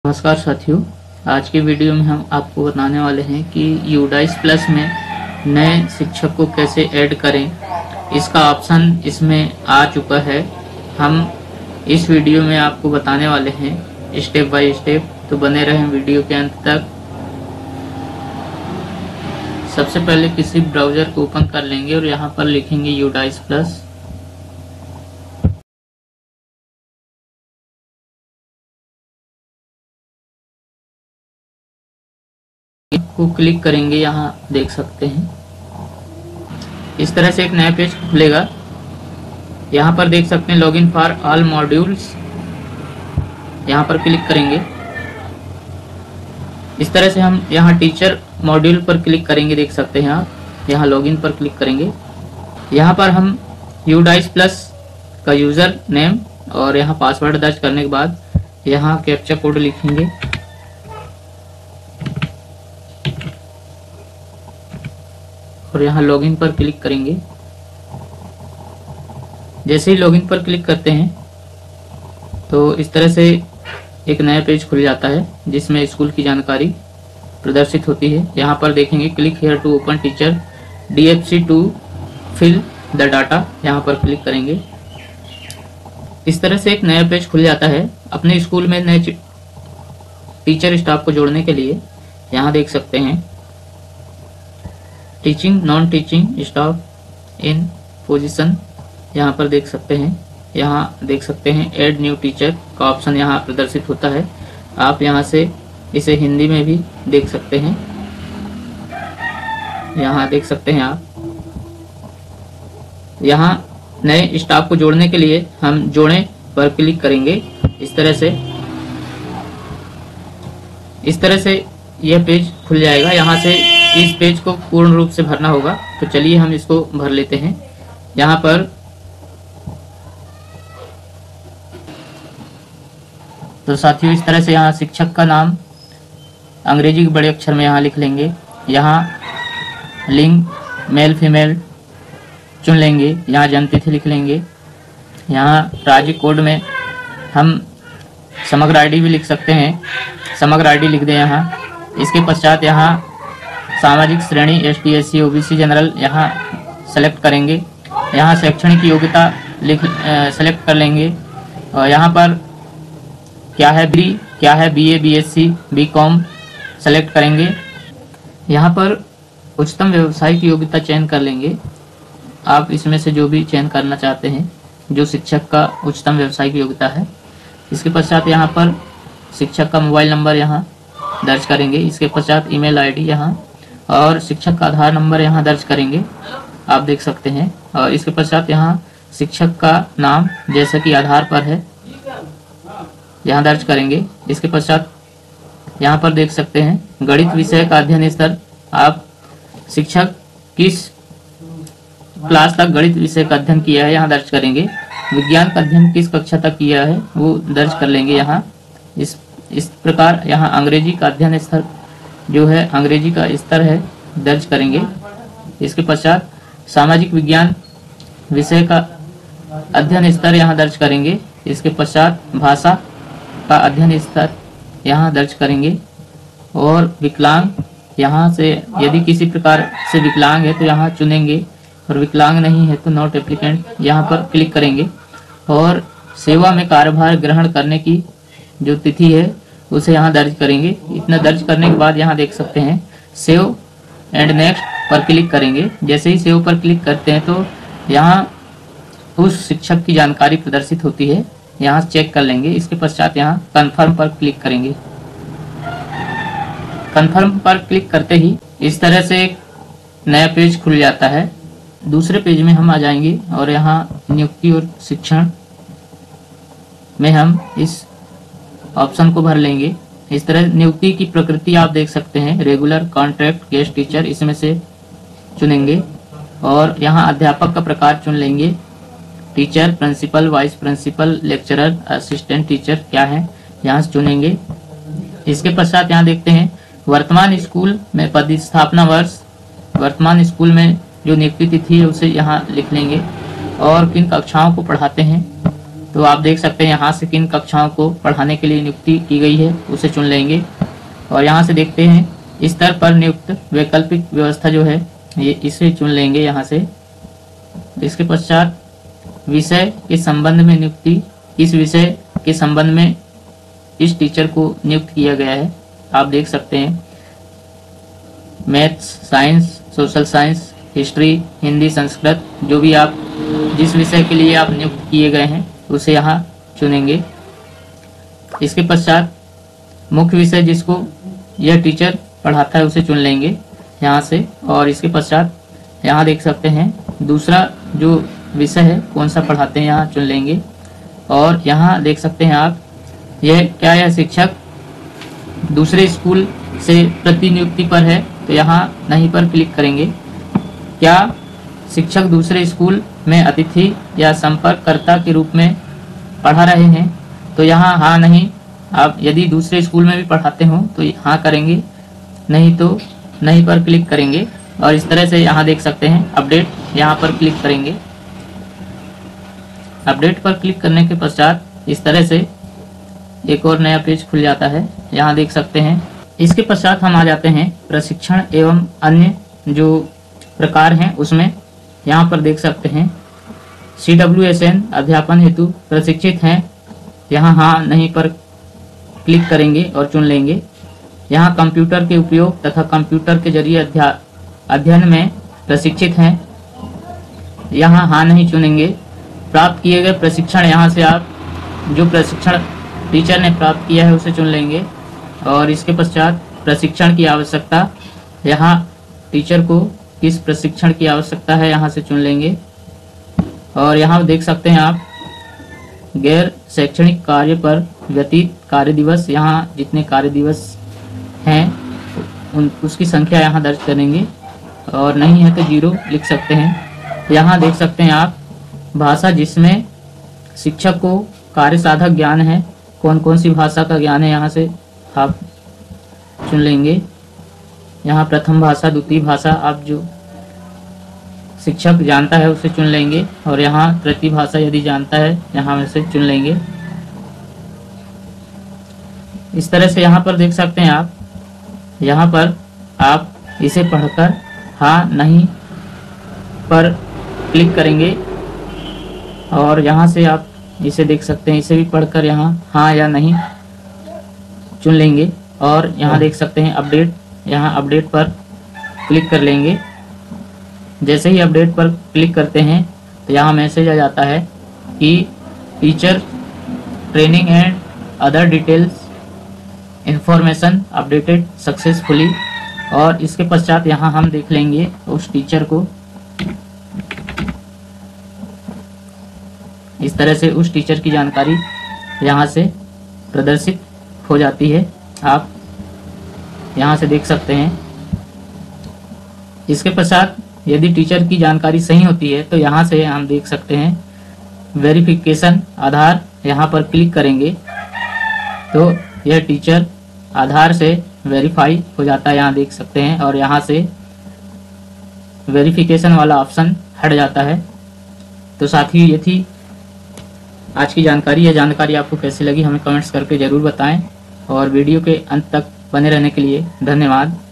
नमस्कार साथियों, आज की वीडियो में हम आपको बताने वाले हैं कि यूडाइस प्लस में नए शिक्षक को कैसे ऐड करें। इसका ऑप्शन इसमें आ चुका है। हम इस वीडियो में आपको बताने वाले हैं स्टेप बाय स्टेप, तो बने रहें वीडियो के अंत तक। सबसे पहले किसी ब्राउजर को ओपन कर लेंगे और यहाँ पर लिखेंगे यूडाइस प्लस। को क्लिक करेंगे, यहाँ देख सकते हैं इस तरह से एक नया पेज खुलेगा। यहाँ पर देख सकते हैं लॉगिन फॉर ऑल मॉड्यूल्स, यहाँ पर क्लिक करेंगे। इस तरह से हम यहाँ टीचर मॉड्यूल पर क्लिक करेंगे, देख सकते हैं आप। यहाँ लॉगिन पर क्लिक करेंगे। यहाँ पर हम यूडाइस प्लस का यूजर नेम और यहाँ पासवर्ड दर्ज करने के बाद यहाँ कैप्चा कोड लिखेंगे। और यहाँ लॉगिन पर क्लिक करेंगे। जैसे ही लॉगिन पर क्लिक करते हैं तो इस तरह से एक नया पेज खुल जाता है जिसमें स्कूल की जानकारी प्रदर्शित होती है। यहाँ पर देखेंगे click here to open teacher DFC to fill the data, यहाँ पर क्लिक करेंगे। इस तरह से एक नया पेज खुल जाता है। अपने स्कूल में नए टीचर स्टाफ को जोड़ने के लिए यहाँ देख सकते हैं teaching non teaching staff in position, यहाँ पर देख सकते हैं। यहाँ देख सकते हैं ऐड न्यू टीचर का ऑप्शन यहाँ प्रदर्शित होता है। आप यहाँ से इसे हिंदी में भी देख सकते हैं, यहाँ देख सकते हैं आप। यहाँ नए स्टाफ को जोड़ने के लिए हम जोड़े पर क्लिक करेंगे। इस तरह से यह पेज खुल जाएगा। यहाँ से इस पेज को पूर्ण रूप से भरना होगा, तो चलिए हम इसको भर लेते हैं। यहाँ पर तो साथियों इस तरह से यहाँ शिक्षक का नाम अंग्रेजी के बड़े अक्षर में यहाँ लिख लेंगे। यहाँ लिंग मेल फीमेल चुन लेंगे। यहाँ जन्मतिथि लिख लेंगे। यहाँ राज्य कोड में हम समग्र आईडी भी लिख सकते हैं, समग्र आईडी लिख दें यहाँ। इसके पश्चात यहाँ सामाजिक श्रेणी ST SC OBC जनरल यहाँ सेलेक्ट करेंगे। यहाँ शैक्षणिक योग्यता सेलेक्ट कर लेंगे। और यहाँ पर क्या है BA BSc BCom सेलेक्ट करेंगे। यहाँ पर उच्चतम व्यावसायिक योग्यता चयन कर लेंगे। आप इसमें से जो भी चयन करना चाहते हैं, जो शिक्षक का उच्चतम व्यावसायिक योग्यता है। इसके पश्चात यहाँ पर शिक्षक का मोबाइल नंबर यहाँ दर्ज करेंगे। इसके पश्चात ईमेल ID यहाँ और शिक्षक का आधार नंबर यहाँ दर्ज करेंगे, आप देख सकते हैं। और इसके पश्चात यहाँ शिक्षक का नाम जैसा कि आधार पर है यहाँ दर्ज करेंगे। इसके पश्चात यहाँ पर देख सकते हैं गणित विषय का अध्ययन स्तर, आप शिक्षक किस क्लास तक गणित विषय का अध्ययन किया है यहाँ दर्ज करेंगे। विज्ञान का अध्ययन किस कक्षा तक किया है वो दर्ज कर लेंगे यहाँ। इस प्रकार यहाँ अंग्रेजी का अध्ययन स्तर जो है, अंग्रेजी का स्तर है, दर्ज करेंगे। इसके पश्चात सामाजिक विज्ञान विषय का अध्ययन स्तर यहाँ दर्ज करेंगे। इसके पश्चात भाषा का अध्ययन स्तर यहाँ दर्ज करेंगे। और विकलांग, यहाँ से यदि किसी प्रकार से विकलांग है तो यहाँ चुनेंगे, और विकलांग नहीं है तो नॉट एप्लीकेंट यहाँ पर क्लिक करेंगे। और सेवा में कार्यभार ग्रहण करने की जो तिथि है उसे यहाँ दर्ज करेंगे। इतना दर्ज करने के बाद यहाँ देख सकते हैं सेव एंड नेक्स्ट पर क्लिक करेंगे। जैसे ही सेव पर क्लिक करते हैं तो यहाँ उस शिक्षक की जानकारी प्रदर्शित होती है, यहाँ चेक कर लेंगे। इसके पश्चात यहाँ कंफर्म पर क्लिक करेंगे। कंफर्म पर क्लिक करते ही इस तरह से एक नया पेज खुल जाता है। दूसरे पेज में हम आ जाएंगे और यहाँ नियुक्ति और शिक्षण में हम इस ऑप्शन को भर लेंगे। इस तरह नियुक्ति की प्रकृति आप देख सकते हैं, रेगुलर, कॉन्ट्रैक्ट, गेस्ट टीचर, इसमें से चुनेंगे। और यहाँ अध्यापक का प्रकार चुन लेंगे, teacher, principal, vice principal, lecturer, assistant teacher क्या है यहाँ से चुनेंगे। इसके पश्चात यहाँ देखते हैं वर्तमान स्कूल में पदस्थापना वर्ष, वर्तमान स्कूल में जो नियुक्ति तिथि है उसे यहाँ लिख लेंगे। और किन कक्षाओं को पढ़ाते हैं तो आप देख सकते हैं यहाँ से किन कक्षाओं को पढ़ाने के लिए नियुक्ति की गई है उसे चुन लेंगे। और यहाँ से देखते हैं स्तर पर नियुक्त वैकल्पिक व्यवस्था जो है ये इसे चुन लेंगे यहाँ से। इसके पश्चात विषय के संबंध में नियुक्ति, इस विषय के संबंध में इस टीचर को नियुक्त किया गया है। आप देख सकते हैं maths, science, social science, history, Hindi, Sanskrit, जो भी आप जिस विषय के लिए आप नियुक्त किए गए हैं उसे यहाँ चुनेंगे। इसके पश्चात मुख्य विषय जिसको यह टीचर पढ़ाता है उसे चुन लेंगे यहाँ से। और इसके पश्चात यहाँ देख सकते हैं दूसरा जो विषय है कौन सा पढ़ाते हैं यहाँ चुन लेंगे। और यहाँ देख सकते हैं आप यह शिक्षक दूसरे स्कूल से प्रतिनियुक्ति पर है तो यहाँ नहीं पर क्लिक करेंगे। क्या शिक्षक दूसरे स्कूल में अतिथि या संपर्ककर्ता के रूप में पढ़ा रहे हैं तो यहाँ हाँ नहीं। आप यदि दूसरे स्कूल में भी पढ़ाते हो तो हाँ करेंगे, नहीं तो नहीं पर क्लिक करेंगे। और इस तरह से यहाँ देख सकते हैं अपडेट, यहाँ पर क्लिक करेंगे। अपडेट पर क्लिक करने के पश्चात इस तरह से एक और नया पेज खुल जाता है, यहाँ देख सकते हैं। इसके पश्चात हम आ जाते हैं प्रशिक्षण एवं अन्य जो प्रकार हैं उसमें। यहाँ पर देख सकते हैं CWSN अध्यापन हेतु प्रशिक्षित हैं, यहाँ हाँ नहीं पर क्लिक करेंगे और चुन लेंगे। यहाँ कंप्यूटर के उपयोग तथा कंप्यूटर के जरिए अध्ययन में प्रशिक्षित हैं, यहाँ हाँ नहीं चुनेंगे। प्राप्त किए गए प्रशिक्षण, यहाँ से आप जो प्रशिक्षण टीचर ने प्राप्त किया है उसे चुन लेंगे। और इसके पश्चात प्रशिक्षण की आवश्यकता, यहाँ टीचर को किस प्रशिक्षण की आवश्यकता है यहाँ से चुन लेंगे। और यहाँ देख सकते हैं आप गैर शैक्षणिक कार्य पर व्यतीत कार्य दिवस, यहाँ जितने कार्य दिवस हैं उसकी संख्या यहाँ दर्ज करेंगे। और नहीं है तो 0 लिख सकते हैं। यहाँ देख सकते हैं आप भाषा जिसमें शिक्षक को कार्य साधक ज्ञान है, कौन कौन सी भाषा का ज्ञान है यहाँ से आप चुन लेंगे। यहाँ प्रथम भाषा, द्वितीय भाषा आप जो शिक्षक जानता है उसे चुन लेंगे। और यहाँ तृतीय भाषा यदि जानता है यहाँ में से चुन लेंगे। इस तरह से यहाँ पर देख सकते हैं आप, यहाँ पर आप इसे पढ़कर हाँ नहीं पर क्लिक करेंगे। और यहाँ से आप इसे देख सकते हैं, इसे भी पढ़कर यहाँ हाँ या नहीं चुन लेंगे। और यहाँ देख सकते हैं अपडेट, यहाँ अपडेट पर क्लिक कर लेंगे। जैसे ही अपडेट पर क्लिक करते हैं तो यहाँ मैसेज आ जाता है कि teacher training and other details information updated successfully. और इसके पश्चात यहाँ हम देख लेंगे उस टीचर को। इस तरह से उस टीचर की जानकारी यहाँ से प्रदर्शित हो जाती है, आप यहाँ से देख सकते हैं। इसके पश्चात यदि टीचर की जानकारी सही होती है तो यहाँ से हम देख सकते हैं वेरिफिकेशन आधार, यहाँ पर क्लिक करेंगे तो यह टीचर आधार से वेरीफाई हो जाता है, यहाँ देख सकते हैं। और यहाँ से वेरिफिकेशन वाला ऑप्शन हट जाता है। तो साथियों ये थी आज की जानकारी। यह जानकारी आपको कैसी लगी हमें कमेंट्स करके ज़रूर बताएं। और वीडियो के अंत तक बने रहने के लिए धन्यवाद।